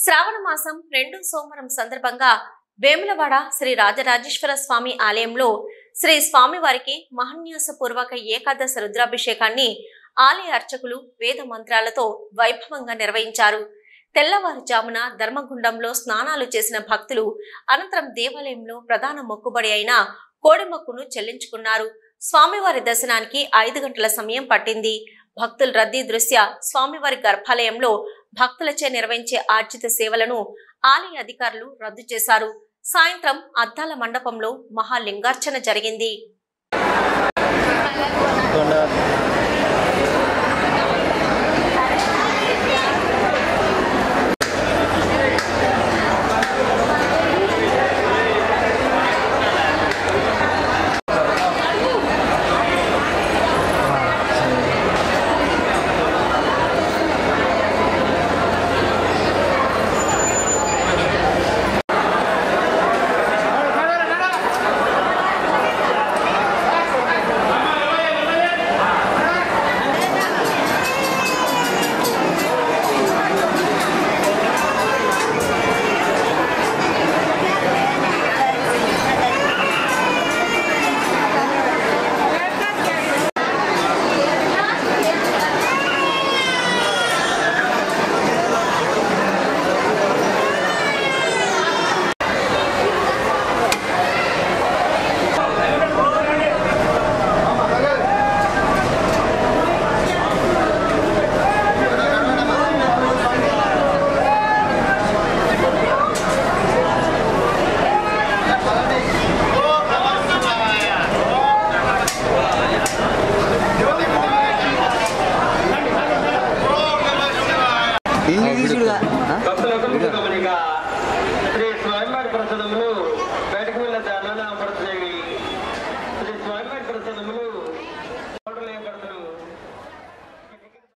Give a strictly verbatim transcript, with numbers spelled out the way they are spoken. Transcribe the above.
శ్రావణ మాసం రెండో సోమవారం సందర్భంగా వేములవాడ శ్రీ రాజరాజేశ్వర స్వామి ఆలయంలో శ్రీ స్వామివారికి మహాన్యాసపూర్వక ఏకాదశ రుద్రాభిషేకాన్ని ఆలయ అర్చకులు వేద మంత్రాలతో వైభవంగా నిర్వహించారు. తెల్లవారుజామున ధర్మగుండంలో స్నానాలు చేసిన భక్తులు అనంతరం దేవాలయంలో ప్రధాన మొక్కుబడి అయిన కోడిమొక్కును చెల్లించుకున్నారు. స్వామివారి దర్శనానికి ఐదు గంటల సమయం పట్టింది. భక్తుల రద్దీ దృష్ట్యా స్వామివారి గర్భాలయంలో భక్తులచే నిర్వహించే ఆర్జిత సేవలను ఆలయ అధికారులు రద్దు చేశారు. సాయంత్రం అద్దాల మండపంలో మహాలింగార్చన జరిగింది.